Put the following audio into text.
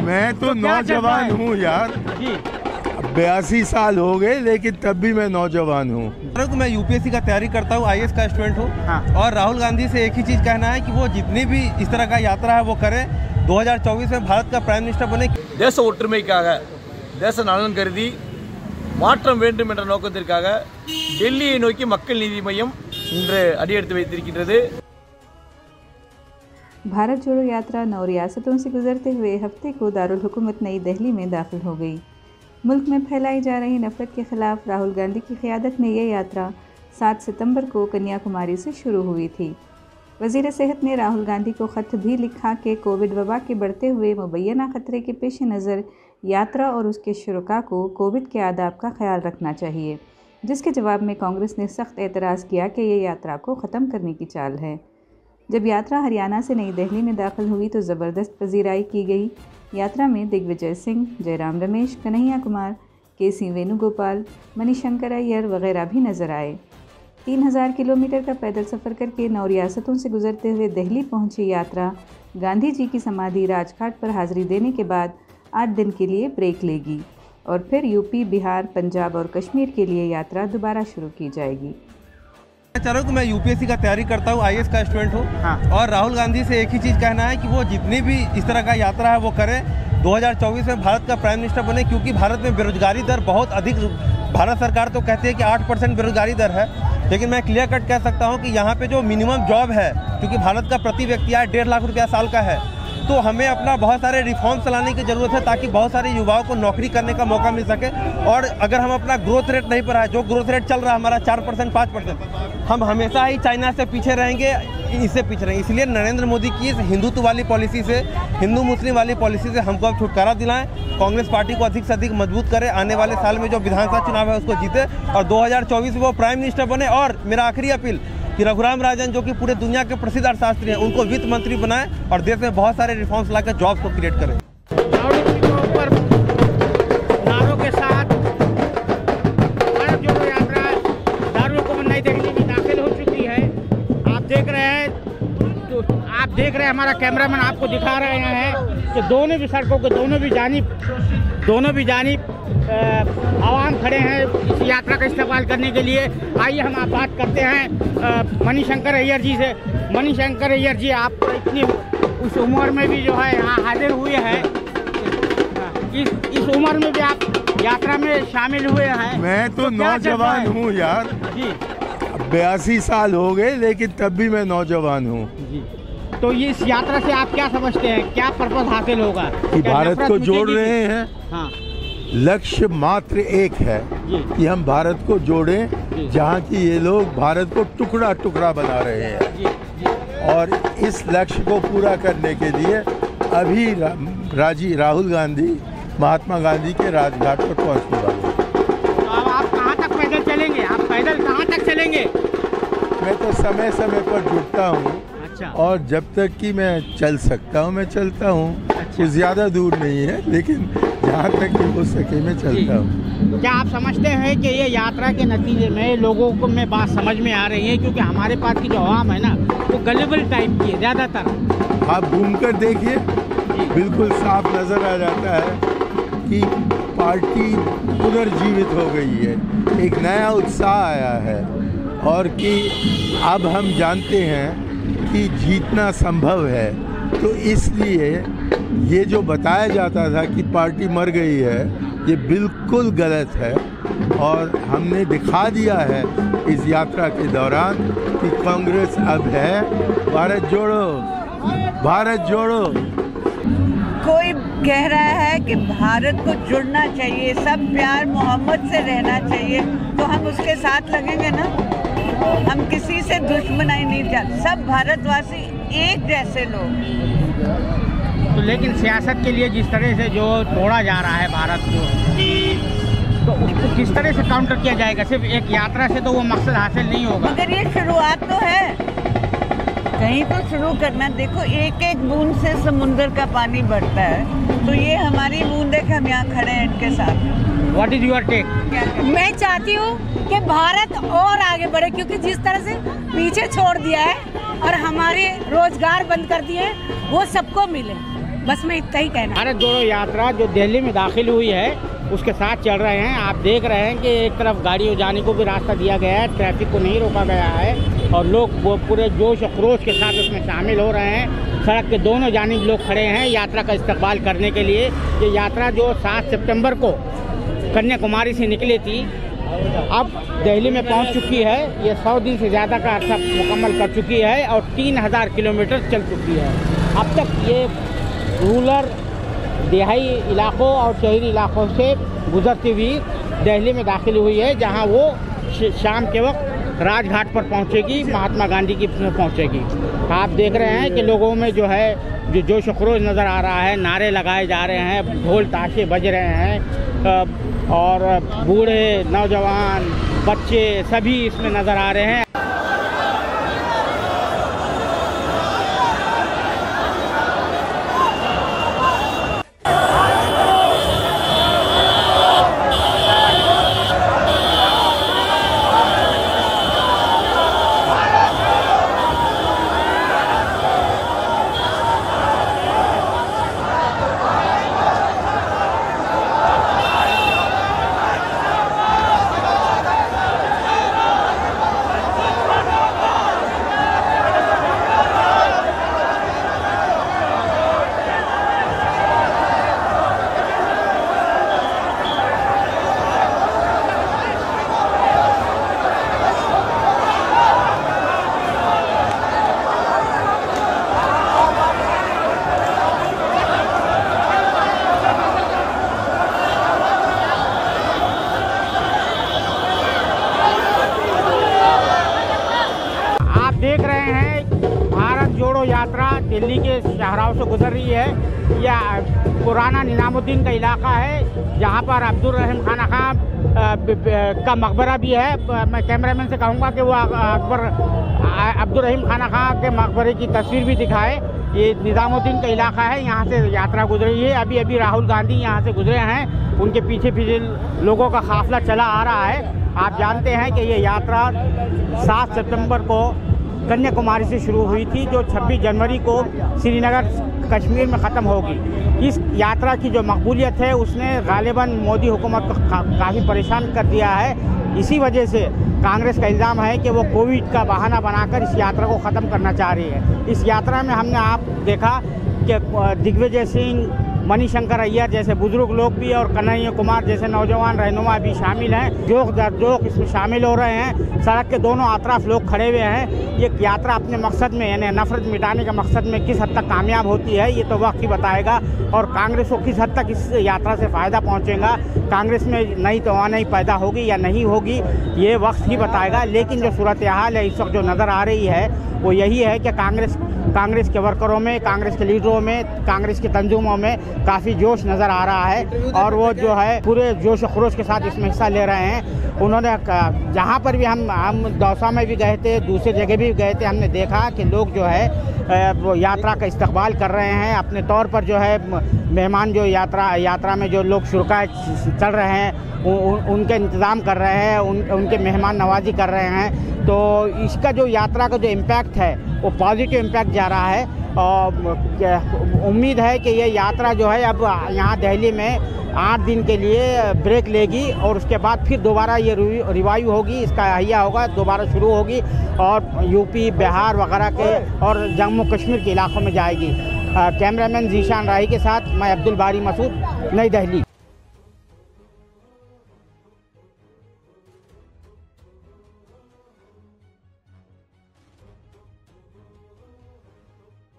मैं तो नौजवान हूँ यार जी। 82 साल हो गए, लेकिन तब भी मैं नौजवान हूँ। तो मैं यूपीएससी का तैयारी करता हूँ, आईएएस का स्टूडेंट हूँ। हाँ। और राहुल गांधी से एक ही चीज़ कहना है कि वो जितनी भी इस तरह का यात्रा है वो करें, 2024 में भारत का प्राइम मिनिस्टर बने। தேச ஒற்றுமைக்காக தேச நலன் கருதி மாற்றம் வேண்டும் என்ற நோக்கத்திற்காக டெல்லியை நோக்கி மக்கள் நீதி மையம் இன்று அடியெடுத்து வைத்திருக்கின்றது। भारत जोड़ो यात्रा 9 रियासतों से गुजरते हुए हफ्ते को दारुल हुकूमत नई दिल्ली में दाखिल हो गई। मुल्क में फैलाई जा रही नफरत के खिलाफ राहुल गांधी की क़यादत में ये यात्रा 7 सितंबर को कन्याकुमारी से शुरू हुई थी। वज़ीर सेहत ने राहुल गांधी को ख़त भी लिखा कि कोविड वबा के बढ़ते हुए मुबैना ख़तरे के पेश नज़र यात्रा और उसके शुरका को कोविड के आदाब का ख्याल रखना चाहिए, जिसके जवाब में कांग्रेस ने सख्त एतराज़ किया कि ये यात्रा को ख़त्म करने की चाल है। जब यात्रा हरियाणा से नई दिल्ली में दाखिल हुई तो ज़बरदस्त पजीराई की गई। यात्रा में दिग्विजय सिंह, जयराम रमेश, कन्हैया कुमार, केसी वेणुगोपाल, मणिशंकर अय्यर वगैरह भी नजर आए। 3000 किलोमीटर का पैदल सफ़र करके 9 रियासतों से गुजरते हुए दिल्ली पहुंची यात्रा गांधी जी की समाधि राजघाट पर हाजिरी देने के बाद 8 दिन के लिए ब्रेक लेगी और फिर यूपी, बिहार, पंजाब और कश्मीर के लिए यात्रा दोबारा शुरू की जाएगी। मैं यूपीएससी का तैयारी करता हूँ, आईएएस का स्टूडेंट हूँ। हाँ। और राहुल गांधी से एक ही चीज़ कहना है कि वो जितनी भी इस तरह का यात्रा है वो करें, 2024 में भारत का प्राइम मिनिस्टर बने, क्योंकि भारत में बेरोजगारी दर बहुत अधिक। भारत सरकार तो कहती है कि 8% बेरोजगारी दर है, लेकिन मैं क्लियर कट कह सकता हूँ कि यहाँ पे जो मिनिमम जॉब है, क्योंकि भारत का प्रति व्यक्ति आय 1.5 लाख रुपया साल का है, तो हमें अपना बहुत सारे रिफॉर्म्स लाने की ज़रूरत है ताकि बहुत सारे युवाओं को नौकरी करने का मौका मिल सके। और अगर हम अपना ग्रोथ रेट नहीं बढ़ाए, जो ग्रोथ रेट चल रहा है हमारा 4%, 5%, हम हमेशा ही चाइना से पीछे रहेंगे, इससे पीछे रहेंगे। इसलिए नरेंद्र मोदी की इस हिंदुत्व वाली पॉलिसी से, हिंदू मुस्लिम वाली पॉलिसी से हमको अब छुटकारा दिलाएं, कांग्रेस पार्टी को अधिक से अधिक मजबूत करें, आने वाले साल में जो विधानसभा चुनाव है उसको जीते और 2024 में वो प्राइम मिनिस्टर बने। और मेरा आखिरी अपील कि रघुराम राजन, जो कि पूरे दुनिया के प्रसिद्ध अर्थशास्त्री हैं, उनको वित्त मंत्री बनाएं और देश में बहुत सारे रिफॉर्म्स लाकर जॉब्स को क्रिएट करें। नारों के साथ भारत जोड़ो यात्रा दारुल हुकूमत नई दिल्ली में दाखिल हो चुकी है। आप देख रहे हैं हमारा कैमरामैन आपको दिखा रहे हैं कि दोनों भी सड़कों के दोनों भी जानिब आवाम खड़े हैं इस यात्रा का इस्तेमाल करने के लिए। आइए हम आप बात करते हैं मणिशंकर अय्यर जी से। मणिशंकर अय्यर जी, आप इतनी उस उम्र में भी जो है यहाँ हाजिर हुए हैं, इस उम्र में भी आप यात्रा में शामिल हुए हैं। मैं तो नौजवान हूँ यार जी। 82 साल हो गए, लेकिन तब भी मैं नौजवान हूँ जी। तो ये इस यात्रा से आप क्या समझते हैं, क्या पर्पस हासिल होगा? कि भारत को जोड़ रहे हैं। हाँ। लक्ष्य मात्र एक है कि हम भारत को जोड़ें, जहाँ की ये लोग भारत को टुकड़ा टुकड़ा बना रहे हैं। और इस लक्ष्य को पूरा करने के लिए अभी राहुल गांधी महात्मा गांधी के राजघाट पर पहुँचने वाले हैं। तो अब आप कहाँ तक पैदल चलेंगे? आप पैदल कहाँ तक चलेंगे? मैं तो समय समय पर जुटता हूँ। अच्छा। और जब तक कि मैं चल सकता हूँ मैं चलता हूँ। अच्छा। कुछ ज़्यादा दूर नहीं है, लेकिन जहाँ तक कि हो सके मैं चलता हूँ। क्या आप समझते हैं कि ये यात्रा के नतीजे में लोगों को में बात समझ में आ रही है? क्योंकि हमारे पास की जो आवाम है ना, वो गलेबल टाइप की है ज़्यादातर। आप घूमकर देखिए, बिल्कुल साफ नज़र आ जाता है कि पार्टी पुनर्जीवित हो गई है, एक नया उत्साह आया है और कि अब हम जानते हैं कि जीतना संभव है। तो इसलिए ये जो बताया जाता था कि पार्टी मर गई है, ये बिल्कुल गलत है। और हमने दिखा दिया है इस यात्रा के दौरान कि कांग्रेस अब है भारत जोड़ो, भारत जोड़ो। कोई कह रहा है कि भारत को जुड़ना चाहिए, सब प्यार मोहब्बत से रहना चाहिए, तो हम उसके साथ लगेंगे ना। हम किसी से दुश्मनाई नहीं चाहते, सब भारतवासी एक जैसे लोग। तो लेकिन सियासत के लिए जिस तरह से जो तोड़ा जा रहा है भारत को, तो उसको किस तरह से काउंटर किया जाएगा? सिर्फ एक यात्रा से तो वो मकसद हासिल नहीं होगा। मगर ये शुरुआत तो है, कहीं तो शुरू करना। देखो, एक एक बूंद से समुंदर का पानी बढ़ता है, तो ये हमारी बूंद है कि हम यहाँ खड़े हैं इनके साथ। What is your take? मैं चाहती हूँ कि भारत और आगे बढ़े, क्योंकि जिस तरह से पीछे छोड़ दिया है और हमारे रोजगार बंद कर दिए हैं, वो सबको मिले। बस मैं इतना ही कहना। भारत जोड़ो यात्रा जो दिल्ली में दाखिल हुई है उसके साथ चल रहे हैं। आप देख रहे हैं कि एक तरफ गाड़ियों जाने को भी रास्ता दिया गया है, ट्रैफिक को नहीं रोका गया है और लोग वो पूरे जोश और खरोश के साथ उसमें शामिल हो रहे हैं। सड़क के दोनों जानिब लोग खड़े हैं यात्रा का इस्तकबाल करने के लिए। ये यात्रा जो 7 सितंबर को कन्याकुमारी से निकली थी अब दिल्ली में पहुंच चुकी है। ये 100 दिन से ज़्यादा का अर्सा मुकम्मल कर चुकी है और 3000 किलोमीटर चल चुकी है। अब तक ये रूरल देहाई इलाकों और शहरी इलाकों से गुजरती हुई दिल्ली में दाखिल हुई है, जहां वो शाम के वक्त राजघाट पर पहुंचेगी, महात्मा गांधी की पहुंचेगी। आप देख रहे हैं कि लोगों में जो है जो जोश खरोश नज़र आ रहा है, नारे लगाए जा रहे हैं, ढोल ताशे बज रहे हैं और बूढ़े नौजवान बच्चे सभी इसमें नज़र आ रहे हैं। देख रहे हैं भारत जोड़ो यात्रा दिल्ली के शाहराहों से गुजर रही है। यह पुराना निज़ामुद्दीन का इलाका है जहां पर अब्दुल रहीम खान का मकबरा भी है। मैं कैमरामैन से कहूंगा कि वो अब्दुल रहीम खान के मकबरे की तस्वीर भी दिखाए। ये निज़ामुद्दीन का इलाका है, यहाँ से यात्रा गुजरी है। अभी अभी राहुल गांधी यहाँ से गुजरे हैं, उनके पीछे पीछे लोगों का काफिला चला आ रहा है। आप जानते हैं कि ये यात्रा 7 सितंबर को कन्याकुमारी से शुरू हुई थी, जो 26 जनवरी को श्रीनगर कश्मीर में ख़त्म होगी। इस यात्रा की जो मकबूलियत है उसने गालिबन मोदी हुकूमत को काफ़ी परेशान कर दिया है। इसी वजह से कांग्रेस का इल्ज़ाम है कि वो कोविड का बहाना बनाकर इस यात्रा को ख़त्म करना चाह रही है। इस यात्रा में हमने आप देखा कि दिग्विजय सिंह, मणिशंकर अय्यर जैसे बुजुर्ग लोग भी और कन्हैया कुमार जैसे नौजवान रहनुमा भी शामिल हैं। जोक दर जोक इसमें शामिल हो रहे हैं। सड़क के दोनों अतराफ लोग खड़े हुए हैं। ये यात्रा अपने मकसद में यानी नफरत मिटाने के मकसद में किस हद तक कामयाब होती है ये तो वक्त ही बताएगा, और कांग्रेस को किस हद तक इस यात्रा से फ़ायदा पहुँचेगा। कांग्रेस में नई तवानाई पैदा होगी या नहीं होगी ये वक्त ही बताएगा। लेकिन जो सूरत हाल है इस वक्त जो नज़र आ रही है वो यही है कि कांग्रेस के वर्करों में, कांग्रेस के लीडरों में, कांग्रेस के तंजुमों में काफ़ी जोश नज़र आ रहा है और वो जो है पूरे जोश और खरोश के साथ इसमें हिस्सा ले रहे हैं। उन्होंने जहाँ पर भी हम दौसा में भी गए थे, दूसरे जगह भी गए थे, हमने देखा कि लोग जो है वो यात्रा का इस्तकबाल कर रहे हैं। अपने तौर पर जो है मेहमान जो यात्रा में जो लोग शुरका चल रहे हैं उनके इंतज़ाम कर रहे हैं, उनके मेहमान नवाजी कर रहे हैं। तो इसका जो यात्रा का जो इम्पैक्ट है वो पॉजिटिव इम्पैक्ट जा रहा है और उम्मीद है कि ये यात्रा जो है अब यहाँ दिल्ली में 8 दिन के लिए ब्रेक लेगी और उसके बाद फिर दोबारा ये रिवाइव होगी, इसका अहिया होगा, दोबारा शुरू होगी और यूपी, बिहार वगैरह के और जम्मू कश्मीर के इलाकों में जाएगी। कैमरामैन जीशान राही के साथ मैं अब्दुल बारी मसूद, नई दिल्ली।